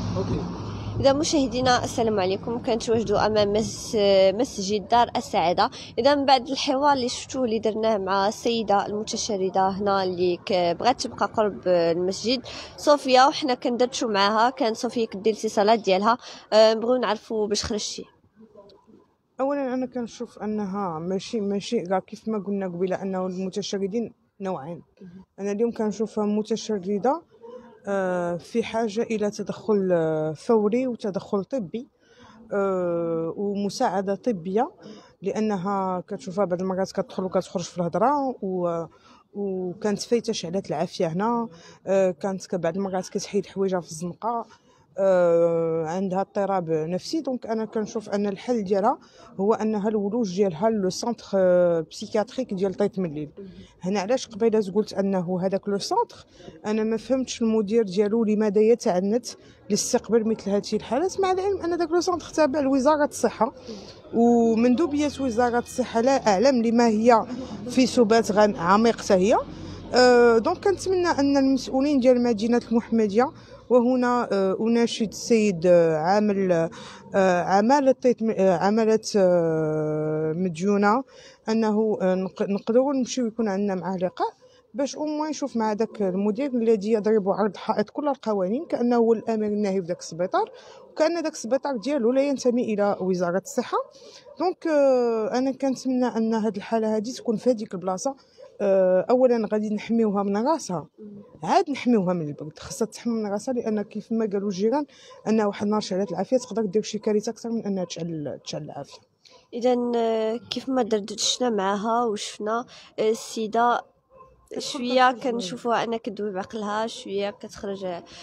اوكي. إذا مشاهدينا السلام عليكم، كنتواجدوا أمام مسجد دار السعادة. إذا من بعد الحوار اللي شفتوه اللي درناه مع السيدة المتشردة هنا اللي بغات تبقى قرب المسجد صوفيا، وحنا كندردشوا معاها، كان صوفيا كدير الاتصالات ديالها. نبغيو نعرفوا باش خرجتي. اولا انا كنشوف انها ماشي كاع كيف ما قلنا قبيله انه المتشردين نوعين. انا اليوم كنشوفها متشرده في حاجه الى تدخل فوري وتدخل طبي ومساعده طبيه، لانها كتشوفها بعض المرات كتدخل وكتخرج في الهضره وكانت فايته شعلات العافيه هنا. كانت بعض المرات كتحيد حوايجها في الزنقه. عندها اضطراب نفسي. دونك انا كنشوف ان الحل ديالها هو انها الولوج ديالها لو سونتر بسيكاتريك ديال طيط من الليل. هنا علاش قبيله قلت انه هذاك لو سونتر انا ما فهمتش المدير ديالو لماذا يتعنت لاستقبال مثل هذه الحالات، مع العلم ان داك لو سونتر تابع لوزاره الصحه، ومندوبيه وزاره الصحه لا اعلم لما هي في سبات عميق حتى هي. دونك كنتمنى ان المسؤولين ديال مدينه المحمديه، وهنا أناشد السيد عمالة مديونة أنه نقدروا نمشيو يكون عندنا معاه لقاء باش أموان نشوف مع داك المدير الذي يضرب عرض حائط كل القوانين كأنه هو الأمير الناهي في داك السبيطار، وكأن داك السبيطار ديالو لا ينتمي إلى وزارة الصحة. دونك أنا كنتمنى أن هاد الحالة هذه تكون في هذيك البلاصة. اولا غادي نحميوها من راسها، عاد نحميوها من البرد. خاصها تحمى من راسها، لان كيف ما قالوا الجيران ان واحد النهار شعلات العافيه تقدر دير شي كارثه اكثر من انها تشعل العافيه. إذا كيف ما دردشنا معاها وشفنا السيدة شويه كنشوفوها أنها كدوي بعقلها، شويه كتخرج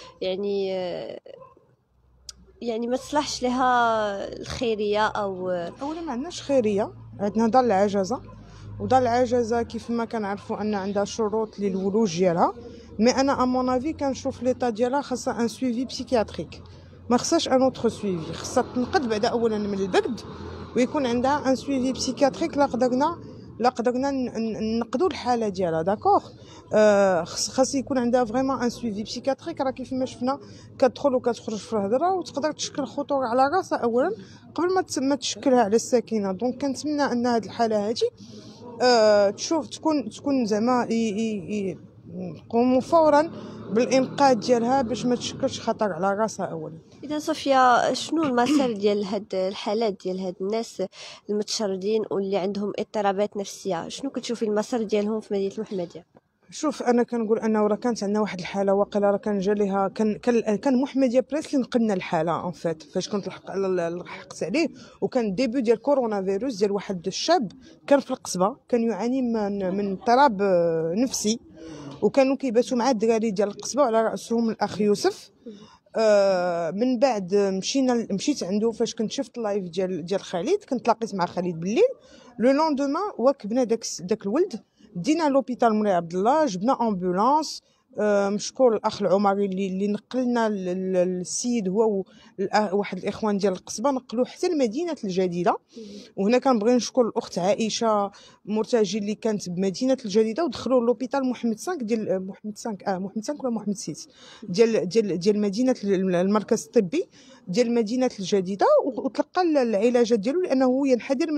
يعني ما تصلحش لها الخيريه او اولا ما عندناش خيريه، عندنا دار العجزه، ودار العجزه كيف ما كنعرفوا ان عندها شروط للولوج ديالها. مي انا امون افي كنشوف ليطا ديالها خاصها ان سويفي بسيكياتريك، ما خصهاش ان اوتر سويفي. خصها تنقد بعدا اولا من البرد، ويكون عندها ان سويفي بسيكياتريك لا قدرنا نقدوا الحاله ديالها. داكوغ. خاص يكون عندها فريمون ان سويفي بسيكياتريك. راه كيف ما شفنا كتدخل وكتخرج في الهضره وتقدر تشكل خطوره على راسها اولا قبل ما تشكلها على الساكنه. دونك كنتمنى ان هذه الحاله هذه تشوف تكون زعما يقوموا فورا بالانقاذ ديالها باش ما تشكلش خطر على راسها اولا. اذا صوفيا، شنو المسار ديال هاد الحالات ديال هاد الناس المتشردين واللي عندهم اضطرابات نفسيه؟ شنو كتشوفي المسار ديالهم في مدينه المحمديه؟ شوف انا كنقول انه راه كانت عندنا واحد الحاله واقيلا راه كان جا ليها كان محمديه بريس اللي نقلنا الحاله اون فيت فاش كنت لحقت عليه. وكان ديبي ديال كورونا فيروس ديال واحد الشاب كان في القصبه، كان يعاني من اضطراب نفسي، وكانوا كيباتوا مع الدراري ديال القصبه وعلى راسهم الاخ يوسف. من بعد مشيت عنده فاش كنت شفت اللايف ديال خالد، كنت لاقيت مع خالد بالليل. لو لوندوما واكبنا داك الولد، دينا لوبيتال مولاي عبد الله، جبنا امبولانس. مشكور الاخ العمري اللي نقلنا السيد هو واحد الاخوان ديال القصبه، نقلوه حتى لمدينه الجديده. وهنا كنبغي نشكر الاخت عائشه مرتجي اللي كانت بمدينه الجديده ودخلوا لوبيتال محمد 5 ديال محمد 5 ولا محمد 6 ديال مدينه المركز الطبي ديال مدينه الجديده، وتلقى العلاجات ديالو لانه هو ينحدر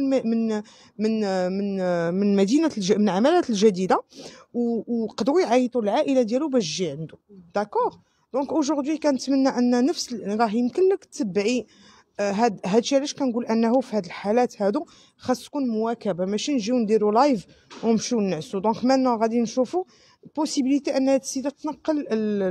من مدينه من عماله الجديده، وقدروا يعيطوا العائله ديالو باش تجي عنده. داكوغ. دونك اوجوردي كنتمنى ان نفس راه يمكن لك تتبعي هادشي. علاش كنقول انه في هاد الحالات هادو خاص تكون مواكبه، ماشي نجيو نديرو لايف ونمشيو نعسو. دونك مانو غادي نشوفوا بوسيبيليتي ان هاد السيده تنقل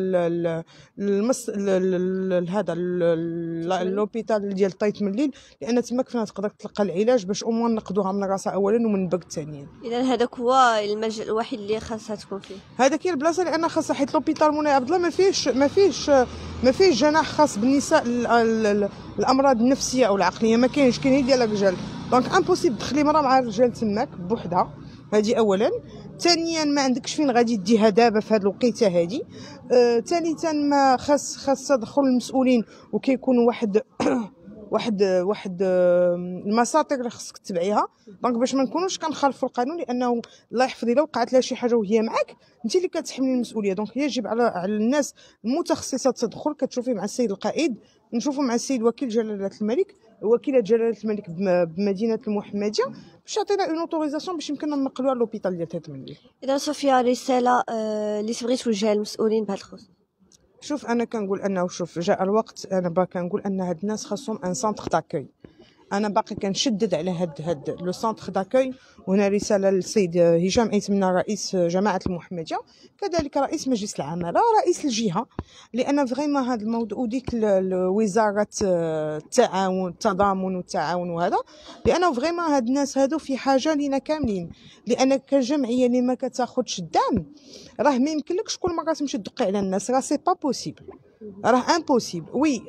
هذا لوبيتال ديال طيط من الليل، لان تما كيف تقدر تلقى العلاج باش امور نقدوها من راسها اولا ومن البرد ثانيا. اذا هذاك هو الملجا الوحيد اللي خاصها تكون فيه، هذاك هي البلاصه لان خاصها، حيت لوبيتال مولاي عبد الله ما فيش جناح خاص بالنساء الامراض النفسيه او العقليه، ما كاينش، كاين ديال الرجال. دونك امبوسيبل تخلي مرا مع الرجال تماك بوحدها. هذه اولا. ثانيا ما عندكش فين غادي ديها دابا في هذه الوقيته هذه. ثالثا ما خاص تدخل المسؤولين وكيكون واحد واحد المساطر اللي خصك تتبعيها. دونك باش ما نكونوش كنخالفوا القانون، لانه الله يحفظ الا وقعت لها شي حاجه وهي معاك انت اللي كتحملي المسؤوليه. دونك يجب على الناس المتخصصه التدخل. كتشوفي مع السيد القائد، نشوفوا مع السيد وكيل جلاله الملك، وكيله جلاله الملك بمدينه المحمديه، باش يعطينا اون اوتوريزاسيون باش يمكننا ننقلوها لوبيتال ديال تيتمنلي. اذا صوفيا رساله اللي تبغي توجهها للمسؤولين بهذا الخصوص. شوف انا كنقول انه شوف جاء الوقت، انا باقي كنقول ان هاد الناس خاصهم ان سونتر داكوي. انا باقي كنشدد على هاد لو سونتر داكوي. وهنا رساله للسيد هشام ايتمنى رئيس جماعه المحمديه، كذلك رئيس مجلس العماله، رئيس الجهه، لان فريمون هذا الموضوع وديك وزاره التعاون التضامن والتعاون وهذا، لانه فريمون هاد الناس هادو في حاجه لينا كاملين. لان كجمعيه اللي ما كتاخذش الدعم راه ما يمكنلكش كل مره تمشي تدقي على الناس، راه سي با بوسيبل، راه امبوسيبل. وي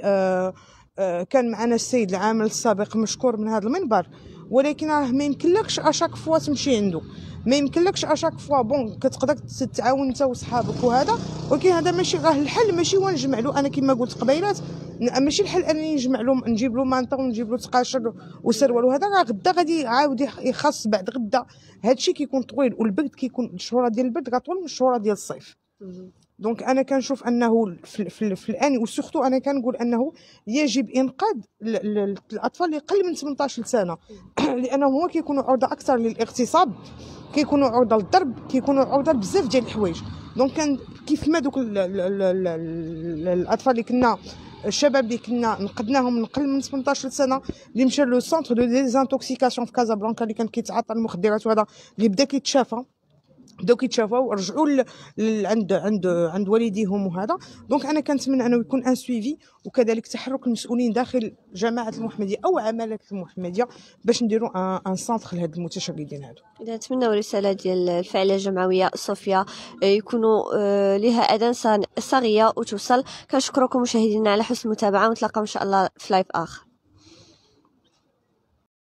كان معنا السيد العامل السابق مشكور من هذا المنبر، ولكن راه ما يمكنلكش اشاك فوا تمشي عنده، ما يمكنلكش اشاك فوا بون كتقدر تتعاون انت وصحابك وهذا، ولكن هذا ماشي راه الحل ماشي هو نجمع له. انا كما قلت قبيلات ماشي الحل انني نجمع له نجيب له مانطا ونجيب له تقاشر وسروال وهذا، راه غدا غادي يعاود يخص بعد غدا. هادشي كيكون طويل، والبرد كيكون الشهوره ديال البرد راه طول من الشهوره ديال الصيف. دونك انا كنشوف انه في الان وسورتو انا كنقول انه يجب انقاذ الاطفال اللي قل من 18 سنه لانهم هما كيكونوا عرضه اكثر للاغتصاب، كيكونوا عرضه للضرب، كيكونوا عرضه لبزاف ديال الحوايج. دونك كان كيف ما دوك الاطفال اللي كنا الشباب اللي كنا نقدناهم من قل من 18 سنه اللي مشى لو سونتر دو ديزانتوكسيكاسيون في كازابلانكا اللي كان كيتعاطى المخدرات وهذا، اللي بدا كيتشافى، بداو كيتشافاو ورجعوا عند والديهم وهذا. دونك انا كنتمنى انه يكون ان سويفي، وكذلك تحرك المسؤولين داخل جماعه المحمديه او عماله المحمديه باش نديروا ان سونتر لهاد المتشردين هادو. اذا نتمنوا رساله ديال الفعاليه الجمعويه صوفيا يكونوا لها اذان صاغيه وتوصل. كنشكركم مشاهدينا على حسن المتابعه، ونتلاقاو ان شاء الله في لايف اخر.